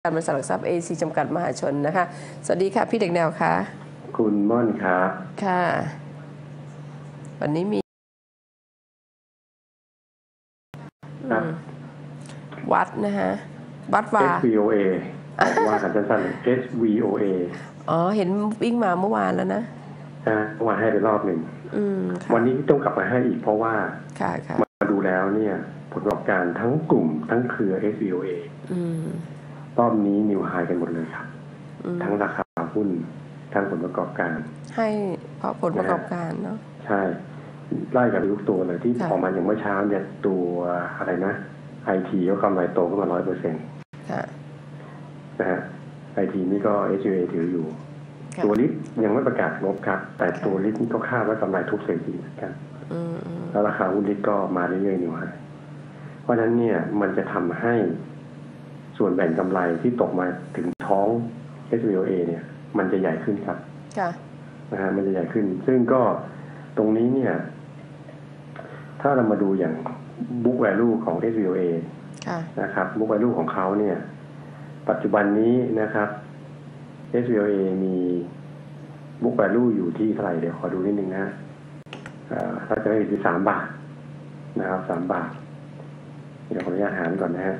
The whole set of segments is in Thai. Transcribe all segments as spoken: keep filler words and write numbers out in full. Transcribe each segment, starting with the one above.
การบริษัทหลักทรัพย์ เอ ซี จำกัดมหาชนนะคะสวัสดีค่ะพี่เด็กแนวค่ะคุณม่อนครับค่ะวันนี้มีวัดนะคะวัดวาเอส วี โอ เอ ว่ากันสั้นๆ เอส วี โอ เออ๋อเห็นวิ่งมาเมื่อวานแล้วนะเมื่อวานให้ไปรอบหนึ่งวันนี้ต้องกลับมาให้อีกเพราะว่ามาดูแล้วเนี่ยผลประกอบการทั้งกลุ่มทั้งเครือ เอส วี โอ เอ รอบนี้นิวไฮกันหมดเลยครับทั้งราคาหุ้นทั้งผลประกอบการให้เพราะผลประกอบการเนาะใช่ไล่กับทุกตัวเลยที่ออกมาอย่างเมื่อเช้าเนี่ยตัวอะไรนะไอทีก็กำไรโตขึ้นมาร้อยเปอร์เซ็นต์นะฮะไอทีนี่ก็ เอส วี โอ เอ ถืออยู่ตัวลิสยังไม่ประกาศงบครับแต่ตัวลิสนี่ก็คาดว่ากำไรทุกเซนต์เหมือนกันแล้วราคาหุ้นลิสก็มาเรื่อยๆนิวไฮเพราะฉะนั้นเนี่ยมันจะทำให้ส่วนแบ่งกำไรที่ตกมาถึงท้อง เอส วี โอ เอ เนี่ยมันจะใหญ่ขึ้นครับนะฮะมันจะใหญ่ขึ้นซึ่งก็ตรงนี้เนี่ยถ้าเรามาดูอย่าง book value ของ เอส วี โอ เอ นะครับ book value ของเขาเนี่ยปัจจุบันนี้นะครับ เอส วี โอ เอ มี book value อยู่ที่เท่าไหร่เดี๋ยวขอดูนิดนึงนะถ้าจะไม่ผิดคือสามบาทนะครับสามบาทเดี๋ยวขออนุญาตหารก่อนนะฮะ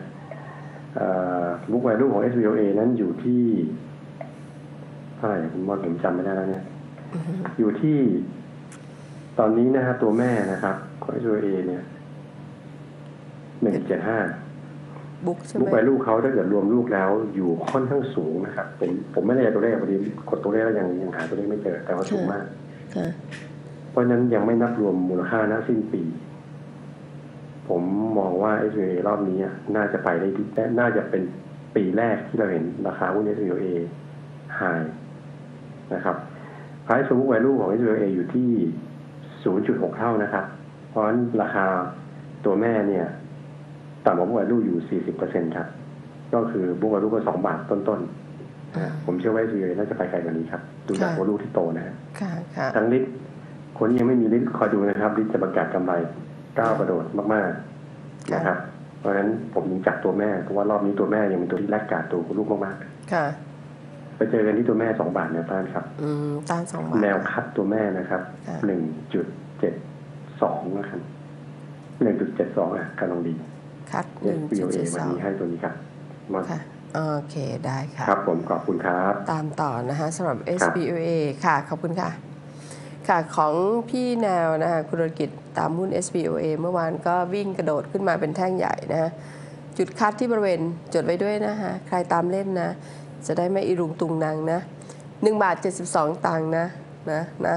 book value ของ เอส วี โอ เอ นั้นอยู่ที่เท่าไหร่ผมว่าผมจำไม่ได้แล้วเนี่ย อยู่ที่ตอนนี้นะฮะตัวแม่นะครับของ เอส วี โอ เอ เนี่ยหนึ่งจุดเจ็ดห้าบุ๊กใช่ไหมบุ๊กไวลูกเขาถ้าเกิดรวมลูกแล้วอยู่ค่อนข้างสูงนะครับเป็นผมไม่ได้ตัวเลขพอดีกดตัวเลขแล้วยังยังหาตัวเลขไม่เจอแต่ว่าสูงมากเพราะฉะนั้นยังไม่นับรวมมูลค่าณสิ้นปีผมมองว่า เอส วี โอ เอ รอบนี้น่าจะไปได้ดีและน่าจะเป็นปีแรกที่เราเห็นราคาหุ้น เอส วี โอ เอ high นะครับ price to book value ของ เอส วี โอ เอ อยู่ที่ ศูนย์จุดหก เท่านะครับเพราะฉะนั้นราคาตัวแม่เนี่ยต่ำกว่า book value อยู่ สี่สิบเปอร์เซ็นต์ ครับก็คือ book value ก็สองบาทต้นๆผมเชื่อว่า เอส วี โอ เอ น่าจะไปไกลกว่านี้ครับดูจาก value ที่โตนะฮะทั้งลิตคนยังไม่มีลิตคอยดูนะครับลิตจะประกาศกำไรก้าวกระโดดมากๆนะครับเพราะฉะนั้นผมยังจับตัวแม่เพราะว่ารอบนี้ตัวแม่ยังเป็นตัวที่แรกกาดตัวลูกมากๆค่ะไปเจอกันที่ตัวแม่สองบาทแนวต้านครับอืมต้านสองบาทแนวคัดตัวแม่นะครับหนึ่งจุดเจ็ดสองนะครับหนึ่งจุดเจ็ดสองอ่ะกำลังดีคัดหนึ่งจุดเจ็ดสองวันนี้ให้ตัวนี้ครับค่ะโอเคได้ค่ะครับผมขอบคุณครับตามต่อนะคะสำหรับ เอส บี โอ เอ ค่ะขอบคุณค่ะค่ะของพี่แนวนะคะคุณธุรกิจตามหุ้น เอส บี โอ เอ เมื่อวานก็วิ่งกระโดดขึ้นมาเป็นแท่งใหญ่นะฮะจุดคัดที่บริเวณจดไว้ด้วยนะคะใครตามเล่นนะจะได้ไม่อีรุงตุงนางนะหนึ่งบาทเจ็ดสิบสองตังค์นะนะนะ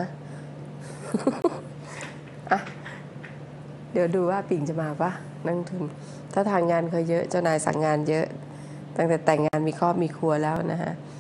อ่ะเดี๋ยวดูว่าปิ่งจะมาปะนั่งทุนถ้าทางงานเขาเยอะเจ้านายสั่งงานเยอะตั้งแต่แต่งงานมีครอบมีครัวแล้วนะฮะ